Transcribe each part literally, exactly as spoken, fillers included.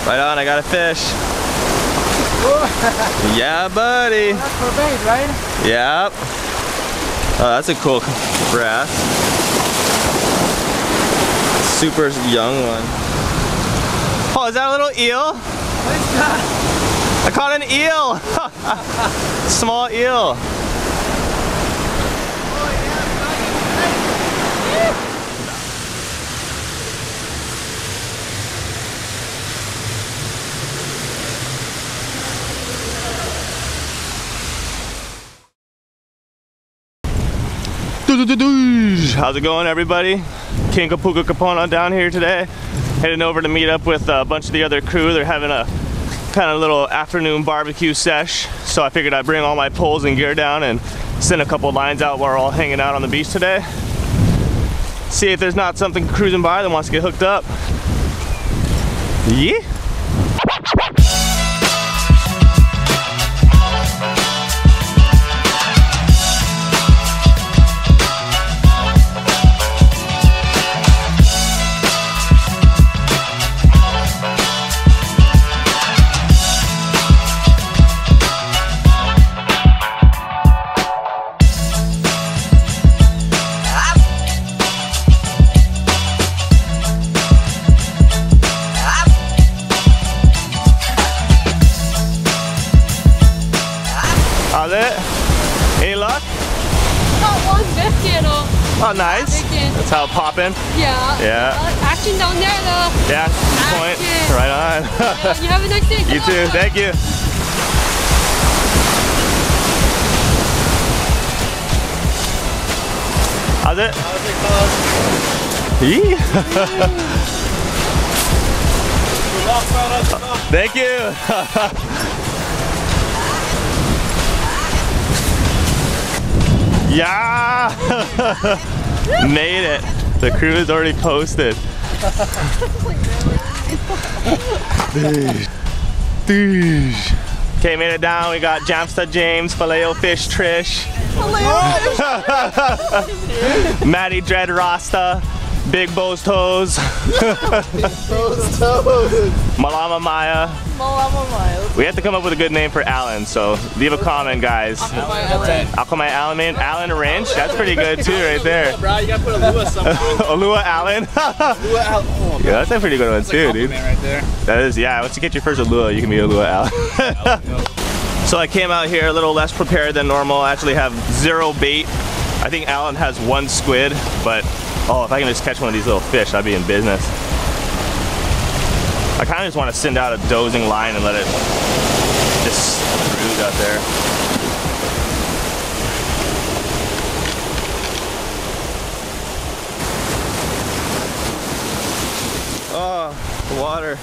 Right on, I got a fish. Yeah, buddy. Oh, that's for bait, right? Yep. Oh, that's a cool brass. Super young one. Oh, is that a little eel? What is that? I caught an eel. Small eel. How's it going, everybody? Kinkapuka Kapona down here today. Heading over to meet up with a bunch of the other crew. They're having a kind of little afternoon barbecue sesh. So I figured I'd bring all my poles and gear down and send a couple lines out while we're all hanging out on the beach today. See if there's not something cruising by that wants to get hooked up. Yeah. How's it? Any luck? Got one biscuit. Oh, nice. That's how it's popping. Yeah. Yeah. Uh, action down there, though. Yeah, good point. Action. Right on. Yeah, you have a nice day. You too. Thank you. How's it? How's it called? Yee. Thank you. Yeah! Made it. The crew is already posted. Okay, made it down. We got Jamsta James, Filet Fish Trish, Maddie Dread Rasta, Big Bo's Toes, Malama Maya. We have to come up with a good name for Alan, so leave a comment, guys. Akamai Alan, man. Alan Ranch, that's pretty good too, right there. Bro, you gotta put Aloha somewhere. Ulua Alan. Aloha Alan. Yeah, that's a pretty good one too, dude. Right there. That is, yeah. Once you get your first Ulua, you can be Ulua Alan. So I came out here a little less prepared than normal. I actually have zero bait. I think Alan has one squid, but oh, if I can just catch one of these little fish, I'd be in business. I kind of just want to send out a dozing line and let it just cruise out there. Oh, the water.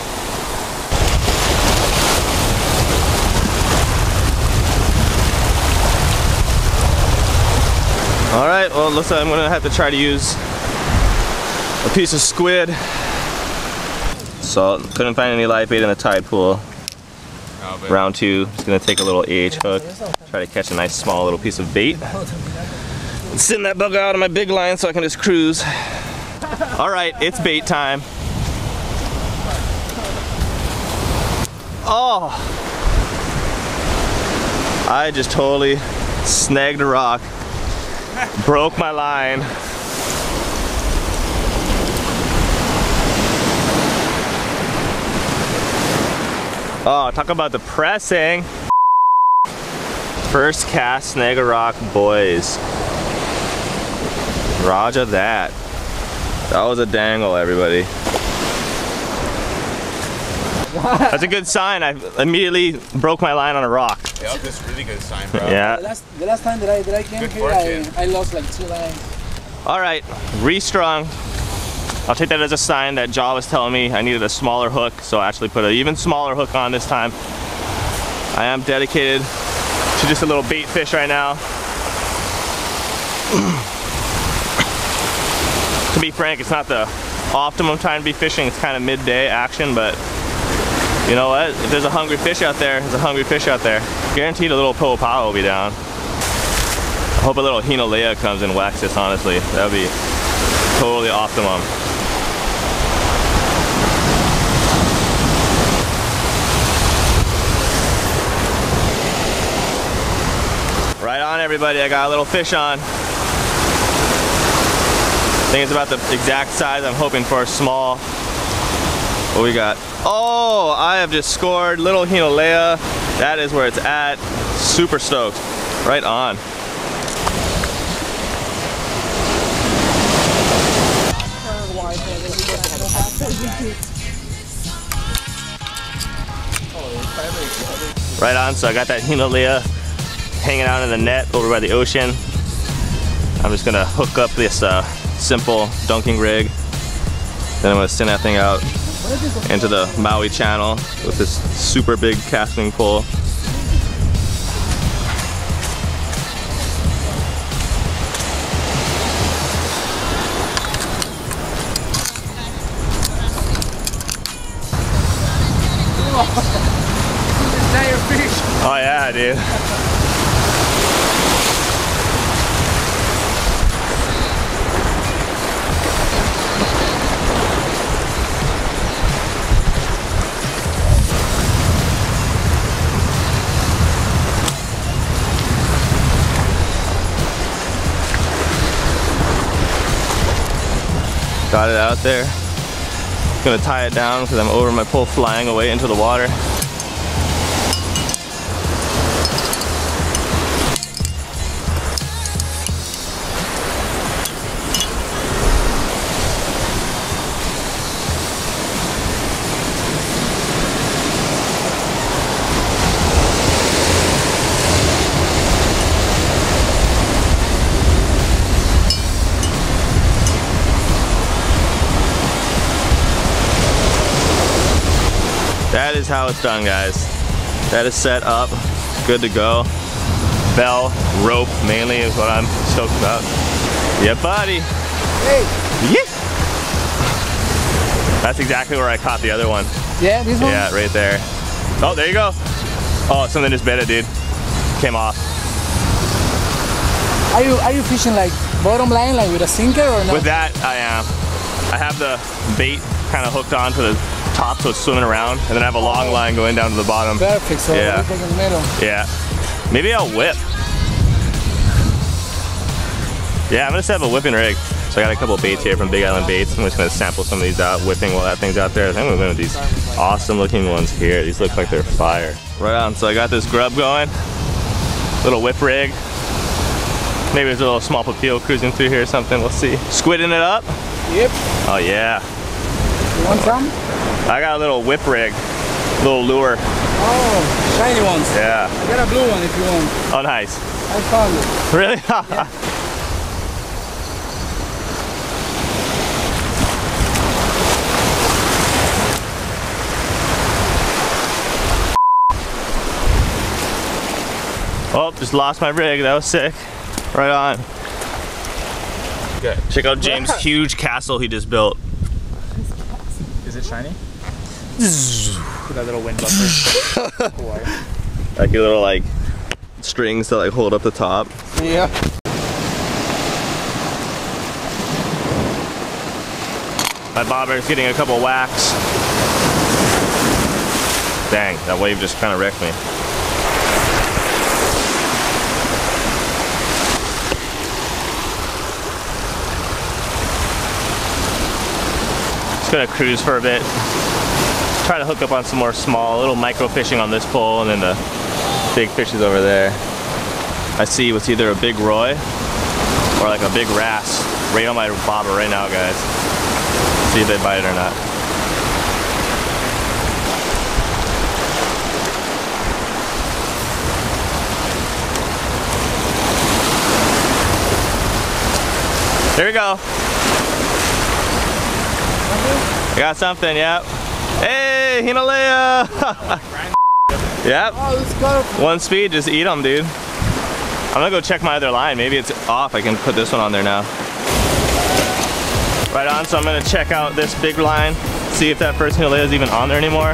All right, well, it looks like I'm gonna have to try to use a piece of squid. So, couldn't find any live bait in the tide pool. Oh, round two, just gonna take a little A H hook, try to catch a nice small little piece of bait. And send that bug out on my big line so I can just cruise. All right, it's bait time. Oh! I just totally snagged a rock. Broke my line. Oh, talk about depressing. First cast, snag a rock, boys. Roger that. That was a dangle, everybody. That's a good sign. I immediately broke my line on a rock. Yeah, that's a really good sign, bro. Yeah. The last, the last time that I, that I came Good here, I, I lost like two lines. All right, restrung. I'll take that as a sign that Jaw was telling me I needed a smaller hook, so I actually put an even smaller hook on this time. I am dedicated to just a little bait fish right now. To be frank, it's not the optimum time to be fishing. It's kind of midday action, but you know what? If there's a hungry fish out there, there's a hungry fish out there. Guaranteed a little po'opao will be down. I hope a little Hinolea comes and whacks this, honestly. That would be totally optimum. everybody, I got a little fish on. I think it's about the exact size I'm hoping for, small. What we got? Oh, I have just scored little Hinolea. That is where it's at. Super stoked. Right on. Right on, so I got that Hinolea hanging out in the net over by the ocean. I'm just gonna hook up this uh, simple dunking rig. Then I'm gonna send that thing out into the Maui Channel with this super big casting pole. Oh yeah, dude. Got it out there. Gonna tie it down because I'm over my pole flying away into the water. That is how it's done, guys. That is set up, good to go. Bell, rope mainly is what I'm stoked about. Yeah, buddy. Hey. Yeah. That's exactly where I caught the other one. Yeah, this one? Yeah, right there. Oh, there you go. Oh, something just bit it, dude. Came off. Are you are you fishing like bottom line, like with a sinker or not? With that, I am. I have the bait kind of hooked onto the top so it's swimming around, and then I have a long line going down to the bottom. Perfect, so yeah. everything in the middle. Yeah. Maybe I'll whip. Yeah, I'm gonna set up a whipping rig. So I got a couple of baits here from Big Island Baits. I'm just gonna sample some of these out, whipping while that thing's out there. I think I'm gonna go with these awesome looking ones here. These look like they're fire. Right on, so I got this grub going. Little whip rig. Maybe there's a little small papio cruising through here or something, we'll see. Squidding it up? Yep. Oh yeah. You want some? I got a little whip rig, little lure. Oh, shiny ones. Yeah. I got a blue one if you want. Oh, nice. I found it. Really? Yeah. Oh, just lost my rig. That was sick. Right on. Good. Check out James' huge castle he just built. Is it shiny? With that little wind buffer. Like your little like strings to like hold up the top. Yeah. My bobber's getting a couple whacks. Dang, that wave just kind of wrecked me. Just gonna cruise for a bit. Try to hook up on some more small, little micro fishing on this pole, and then the big fish is over there. I see what's either a big roy or like a big wrasse right on my bobber right now, guys. See if they bite it or not. There we go. I got something, yep. Hey, Hinolea! Yep. Oh, let's go. One speed, just eat them, dude. I'm gonna go check my other line. Maybe it's off. I can put this one on there now. Right on, so I'm gonna check out this big line, see if that first Hinolea is even on there anymore.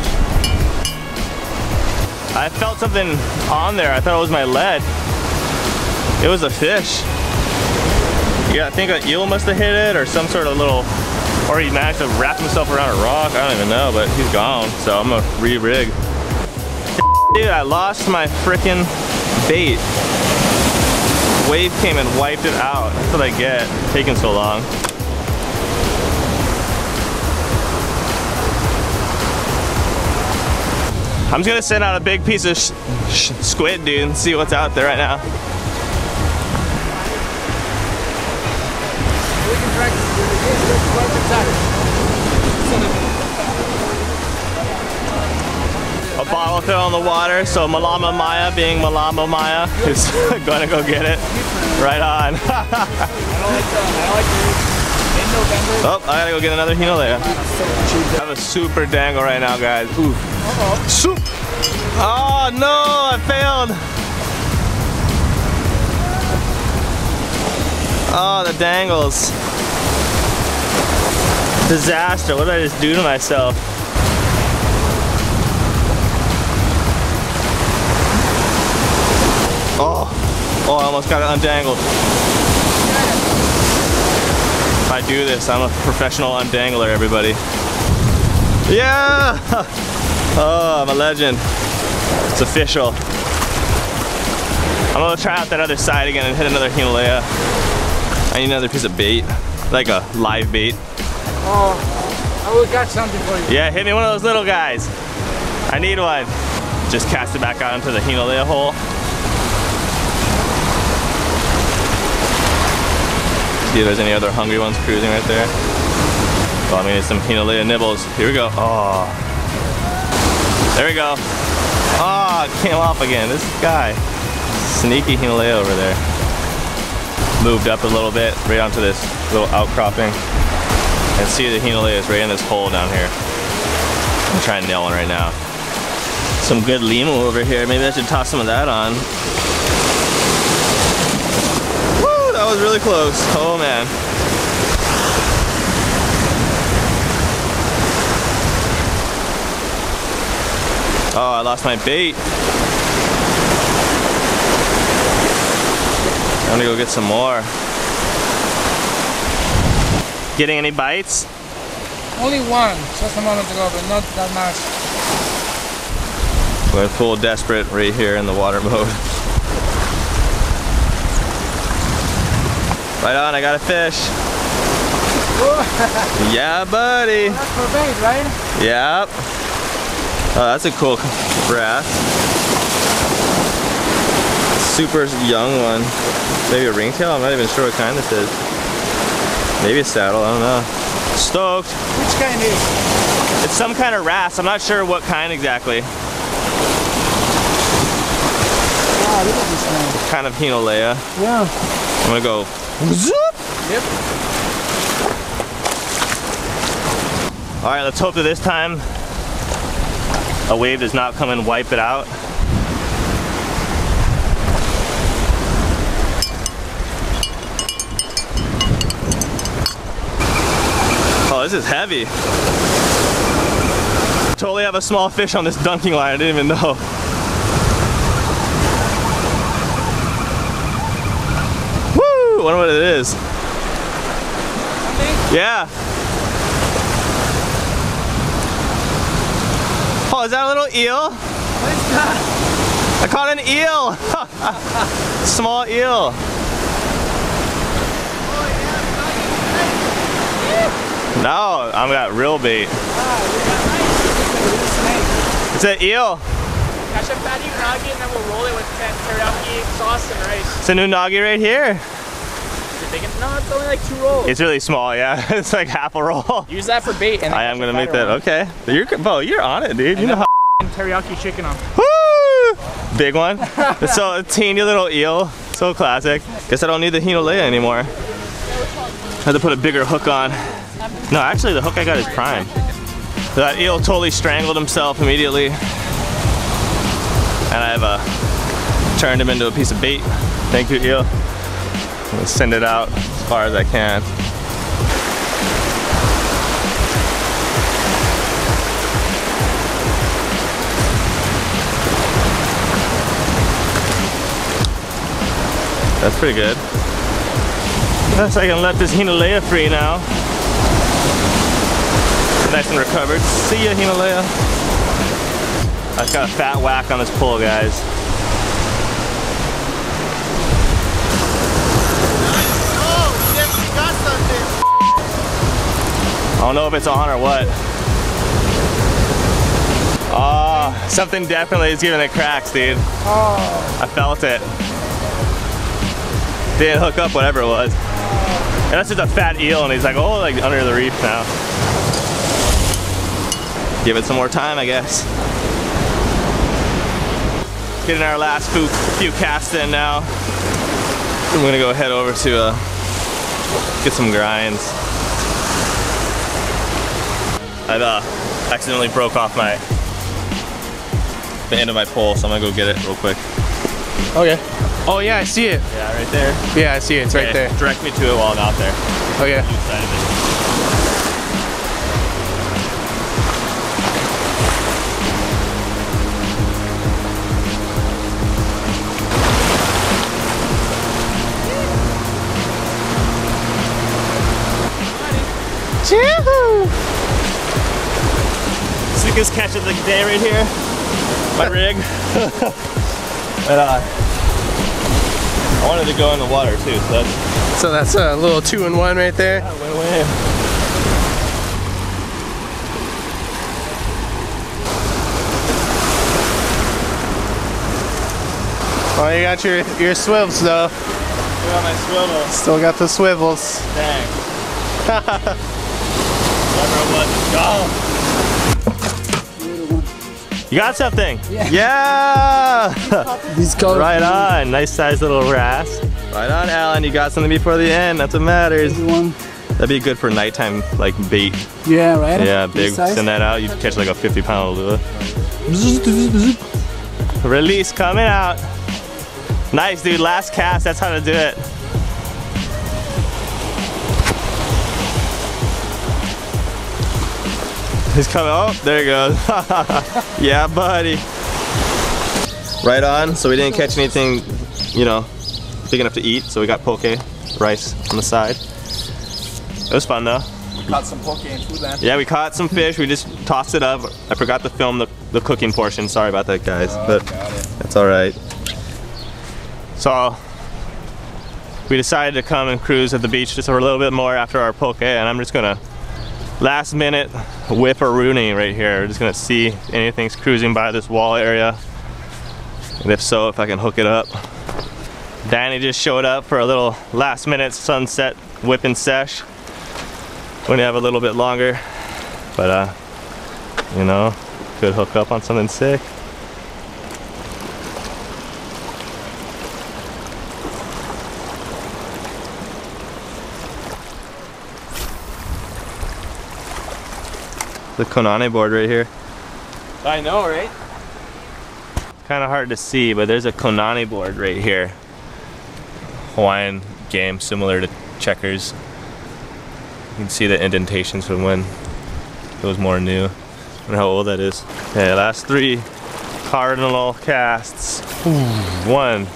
I felt something on there. I thought it was my lead. It was a fish. Yeah, I think an eel must have hit it, or some sort of little, or he managed to wrap himself around a rock. I don't even know, but he's gone. So I'm gonna re-rig. Dude, I lost my frickin' bait. wave came and wiped it out. That's what I get, taking so long. I'm just gonna send out a big piece of sh sh squid, dude, and see what's out there right now. A bottle fell in the water, so Malama Maya, being Malama Maya, is gonna go get it. Right on. Oh, I gotta go get another Himalaya. I have a super dangle right now, guys. Ooh. Uh-oh. Soup. Oh no, I failed. Oh, the dangles. Disaster. What did I just do to myself? Oh, oh, I almost got it undangles. If I do this, I'm a professional undangler, everybody. Yeah! Oh, I'm a legend. It's official. I'm gonna try out that other side again and hit another Himalaya. I need another piece of bait, like a live bait. Oh, I will catch something for you. Yeah, hit me one of those little guys. I need one. Just cast it back out into the Himalaya hole. See if there's any other hungry ones cruising right there. Oh, I mean, it's some Himalaya nibbles. Here we go. Oh. There we go. Oh, it came off again. This guy. Sneaky Himalaya over there. Moved up a little bit, right onto this little outcropping. And see the Himalaya is right in this hole down here. I'm trying to nail one right now. Some good limu over here. Maybe I should toss some of that on. Woo, that was really close. Oh man. Oh, I lost my bait. I'm gonna go get some more. Getting any bites? Only one, just a moment ago, but not that much. We're full desperate right here in the water mode. Right on, I got a fish. Yeah, buddy. That's for bait, right? Yep. Oh, that's a cool brass. Super young one. Maybe a ringtail? I'm not even sure what kind this is. Maybe a saddle, I don't know. Stoked. Which kind is? It's some kind of wrasse. I'm not sure what kind exactly. Wow, look at this one. Kind of Himalaya. Yeah. I'm gonna go zoop. Yep. All right, let's hope that this time a wave does not come and wipe it out. Oh, this is heavy. Totally have a small fish on this dunking line, I didn't even know. Woo! I wonder what it is. Yeah. Oh, is that a little eel? What is that? I caught an eel! Small eel. No, I've got real bait. It's an eel. Catch a fatty unagi and then we'll roll it with teriyaki sauce and rice. It's a new unagi right here. Is it big enough? No, it's only like two rolls. It's really small, yeah. It's like half a roll. Use that for bait. And I am gonna make that. Okay. You're, Bo, you're on it, dude. You know how. Teriyaki chicken on. Woo! Big one. It's so a teeny little eel. So classic. Guess I don't need the Himalaya anymore. I had to put a bigger hook on. No, actually the hook I got is prime. That eel totally strangled himself immediately. And I've uh, turned him into a piece of bait. Thank you, eel. I'm gonna send it out as far as I can. That's pretty good. Guess I can let this Himalaya free now. Nice and recovered. See ya, Himalaya. I just got a fat whack on this pole, guys. don't know if it's on or what. Oh, something definitely is giving it cracks, dude. Oh. I felt it. Didn't hook up whatever it was. And that's just a fat eel, and he's like, oh, like under the reef now. Give it some more time, I guess. Getting our last few, few casts in now. I'm gonna go head over to uh, get some grinds. I uh, accidentally broke off my the end of my pole, so I'm gonna go get it real quick. Okay. Oh yeah, I see it. Yeah, right there. Yeah, I see it. It's okay, right there. Direct me to it while I'm out there. Okay. CHEEEHU! Sickest catch of the day right here. My rig. And, uh, I wanted to go in the water too, so that's, So that's a little two in one right there. yeah, win-win. Oh, you got your your swivels though. Still got my swivel. Still got the swivels. Dang. Whatever it was, let's go. You got something? Yeah. Yeah. These colors. Right on. Nice sized little wrasse. Right on, Alan. You got something before the end. That's what matters. One. That'd be good for nighttime, like bait. Yeah, right? Yeah, big. Send that out. You catch like a fifty pound lure. Release coming out. Nice, dude. Last cast. That's how to do it. He's coming. Oh, there he goes. Yeah, buddy. Right on. So we didn't catch anything, you know, big enough to eat. So we got poke, rice on the side. It was fun though. We caught some poke in Foodland. Yeah, we caught some fish. We just tossed it up. I forgot to film the, the cooking portion. Sorry about that, guys. Oh, but got it. that's all right. So we decided to come and cruise at the beach just a little bit more after our poke, and I'm just gonna last minute whip a Rooney right here. We're just gonna see if anything's cruising by this wall area, and if so, if I can hook it up. Danny just showed up for a little last minute sunset whipping sesh. When you have a little bit longer, but uh, you know, could hook up on something sick. The Konane board right here. I know, right? Kind of hard to see, but there's a Konane board right here. Hawaiian game similar to checkers. You can see the indentations from when it was more new. I wonder how old that is. Okay, last three cardinal casts. Ooh, one.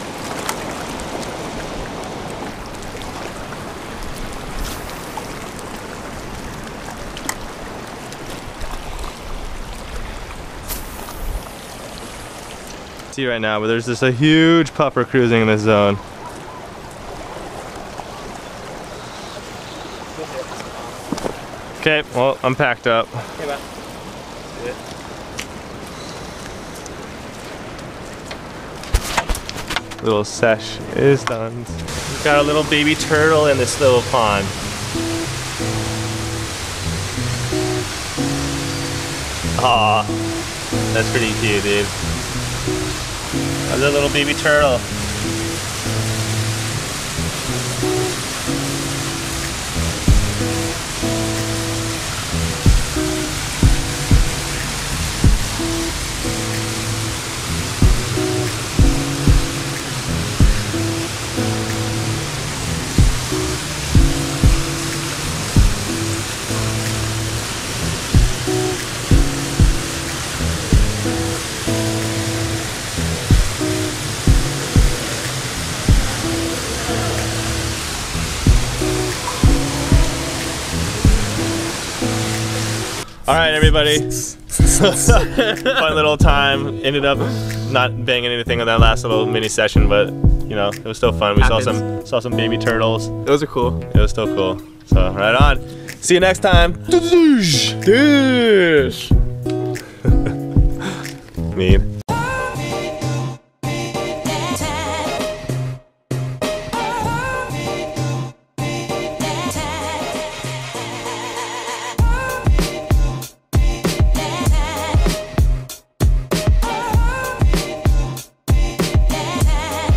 See right now, but there's just a huge puffer cruising in this zone. Okay, well, I'm packed up. Okay, man. Little sesh is done. We've got a little baby turtle in this little pond. Aw, that's pretty cute, dude. That's a little baby turtle. All right, everybody. Fun little time. Ended up not banging anything on that last little mini session, but you know, it was still fun. We Happens. saw some saw some baby turtles. Those are cool. It was still cool. So right on. See you next time. Mean.